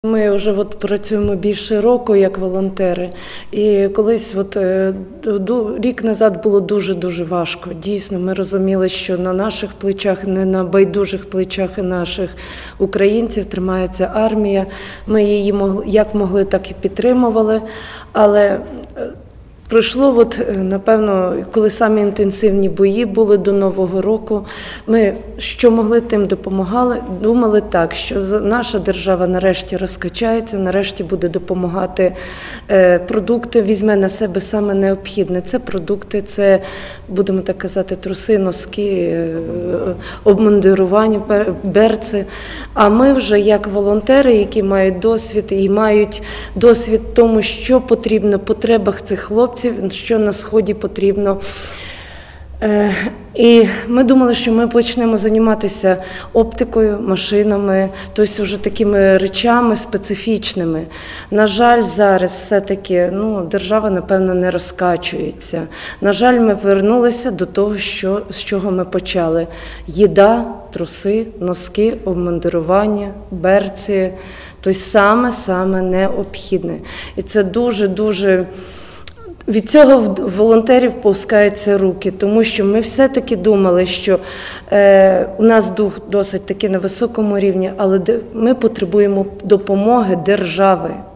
Ми вже працюємо більше року як волонтери, і колись рік назад було дуже важко. Дійсно, ми розуміли, що на наших плечах, не на байдужих плечах наших українців тримається армія. Ми її як могли, так і підтримували, але пройшло, напевно, коли самі інтенсивні бої були до Нового року, ми що могли, тим допомагали. Думали так, що наша держава нарешті розкачається, нарешті буде допомагати продукти, візьме на себе саме необхідне. Це продукти, це, будемо так казати, труси, носки, обмундирування, берці. А ми вже як волонтери, які мають досвід і мають досвід в тому, що потрібно, потребах цих хлопців, що на Сході потрібно. І ми думали, що ми почнемо займатися оптикою, машинами, тобто вже такими речами специфічними. На жаль, зараз все-таки держава, напевно, не розкачується. На жаль, ми повернулися до того, з чого ми почали. Їда, труси, носки, обмундирування, берці. Тобто саме необхідне. І це дуже від цього в волонтерів пускаються руки, тому що ми все-таки думали, що у нас дух досить таки на високому рівні, але ми потребуємо допомоги держави.